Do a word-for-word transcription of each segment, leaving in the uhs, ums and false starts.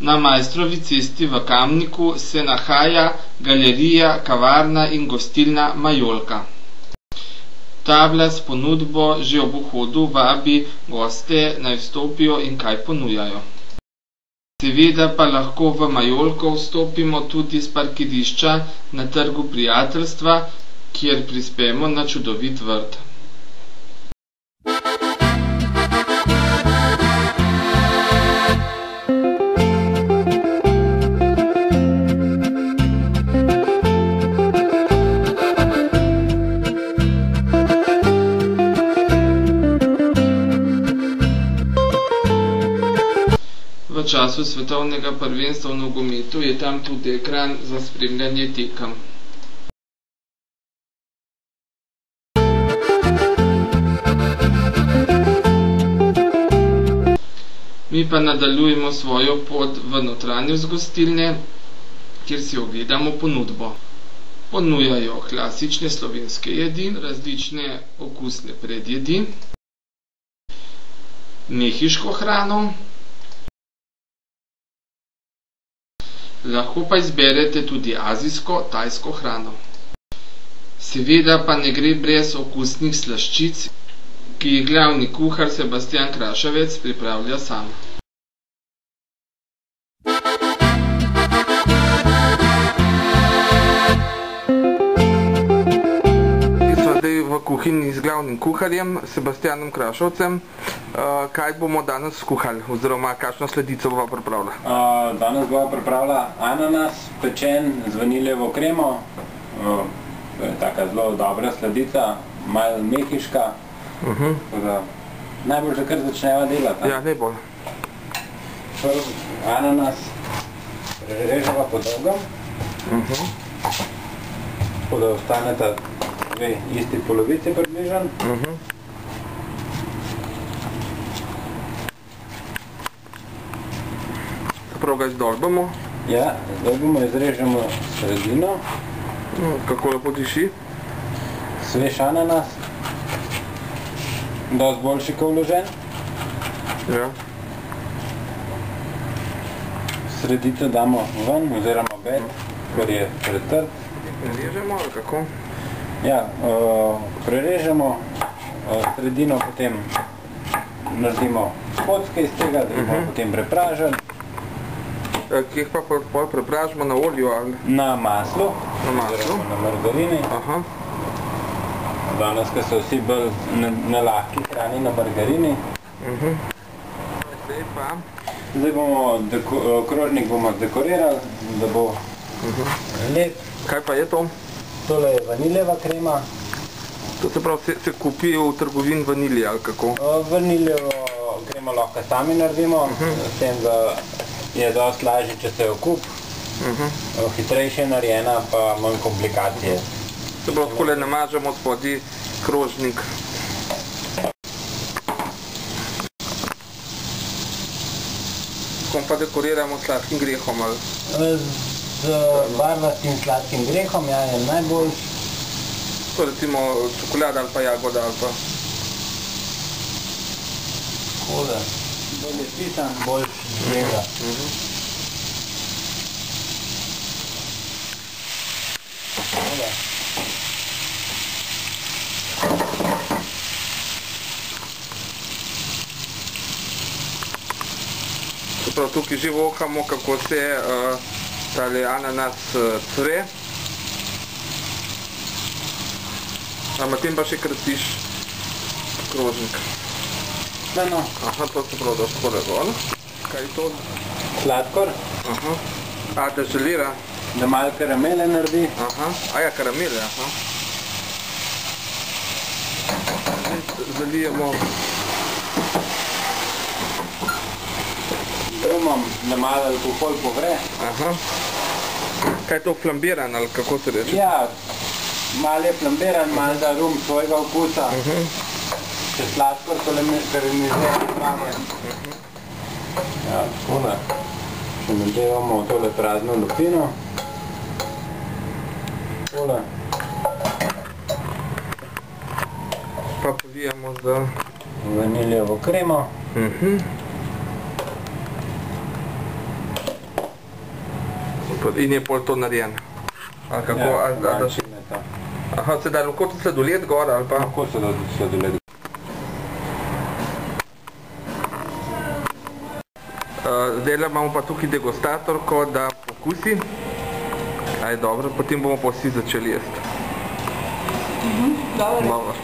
Na Mojstrovi cesti v Kamniku se nahaja galerija, kavarna in gostilna Majolka. Tabla s ponudbo že ob vhodu vabi goste, naj vstopijo in kaj ponujajo. Seveda pa lahko v Majolko vstopimo tudi s parkirišča na Trgu prijateljstva, kjer prispemo na čudovit vrt. V času svetovnega prvenstva v nogometu je tam tudi ekran za spremljanje tekem. Mi pa nadaljujemo svojo pot v notranjost gostilne, kjer si ogledamo ponudbo. Ponujajo klasične slovenske jedi, različne okusne predjedi, mehiško hrano, lahko pa izberete tudi azijsko, tajsko hrano. Seveda pa ne gre brez okusnih slaščic, ki jih glavni kuhar Sebastijan Kraševec pripravlja sam. Smo zdaj v kuhinji z glavnim kuharjem Sebastijanom Kraševcem. Kaj bomo danes skuhali, oziroma kakšno sladico bova pripravila? Danes bova pripravila ananas, pečen z vaniljevo kremo. To je taka zelo dobra sladica, malo mehiška. Najbolj že kar začneva delati. Ja, najbolj. Prv ananas prereževa po dolgem, tako da ostaneta dve isti polovici približno. Prav ga izdolbamo. Ja, izdolbamo, izrežemo sredino. Kako lepo diši? Svež ananas. Dosti boljši kot vložen. Ja. Sredico damo ven, oziroma bed, ker je pretrd. Prerežemo ali kako? Ja, prerežemo sredino, potem naredimo kocke iz tega, da bomo potem prepražili. Kje pa pol prepražimo, na olju ali? Na maslu, oziroma na margarini. Danes, ko so vsi bolj na lahki hrani na margarini. Zdaj pa? Zdaj bomo, krožnik bomo dekorirali, da bo lep. Kaj pa je to? Tole je vaniljeva krema. To se pravi, se kupi v trgovini vanilje ali kako? Vaniljevo kremo lahko sami naredimo, s tem, da je dosti lažje, če se jo kup. Hitrejše narejena, pa manj komplikacije. Se pravi, takole namažemo spodaj krožnik. Kom pa dekoriramo sladkim grehom ali? Z barvastim sladkim grehom, ja, je najboljši. To recimo čokolada ali pa jagoda ali pa? Takole. Bolj je pisan, bolj zgleda. Takole. Prav, tukaj že vohamo, kako se tale ananas cvre. A potem pa še kratiš krožnik. No. Aha, to se prav, da skore gor. Kaj je to? Sladkor. Aha. A, da želira? Da malo karamele naredi. Aha. A ja, karamele, aha. Zalijemo. Rumom, da malo alkohol povre. Aha. Kaj je to, flambiran ali kako se reče? Ja, malo je flambiran, malo da rum svojega okusa. Če sladkor karameliziran imamo. Ja, takole. Še nadevamo v tole prazno lupino. Takole. Pa povijamo z vaniljevo kremo. In je pol to narejen. Ali kako? Ja, ali, ali, manjši je to. aha, se da lahko tudi sladoled gor ali pa? Lahko se da sladoled. Uh, zdaj imamo pa tukaj degustatorko, da pokusi. Aj, dobro, potem bomo pa vsi začeli jesti. Mhm, dobro. Dobro.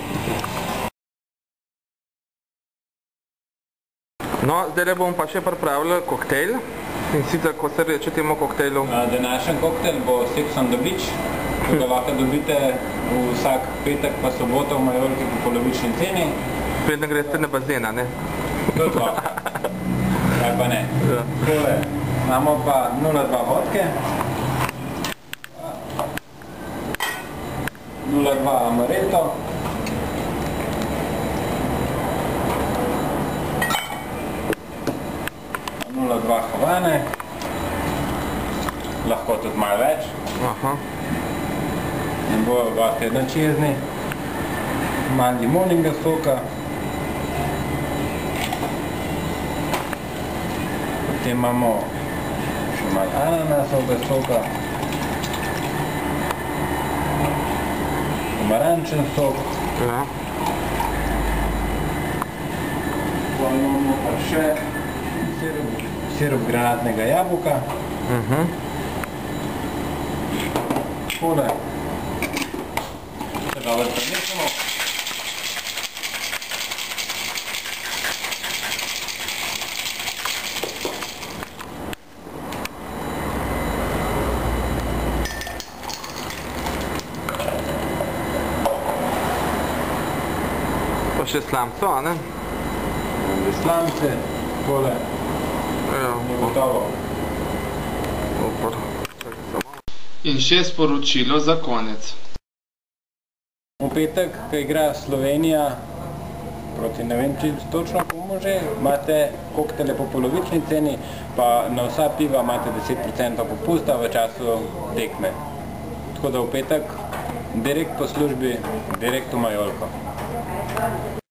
No, zdaj bomo pa še pripravili koktejl. In sicer, ko se reče temu koktejlu? Današnji koktejl bo Sex on the Beach, ki ga lahko dobite vsak petek pa soboto v Majorki po polovični ceni. Preden greste na bazena, ne? To je to. Kaj pa ne. Ja. Tole, imamo pa nula dva vodke, nula dva amaretto, nula dva havane, lahko tudi malo več, Aha. in bojo gosti jednočezni, malo limoninga soka, potem imamo še malo ananasovega soka, pomarančen sok, Ja. potem imamo pa še sirup, sirup granatnega jabolka, Mhm. tole, se dobro premešamo. Pa še slamco, a ne? Slamce, tole, Ja, je gotovo. super. Čakaj samo. In še sporočilo za konec. V petek, ko igra Slovenija proti ne vem čisto točno komu že, imate koktele po polovični ceni, pa na vsa piva imate deset procentov popusta v času tekme. Tako da v petek direkt po službi, direkt v Majolko.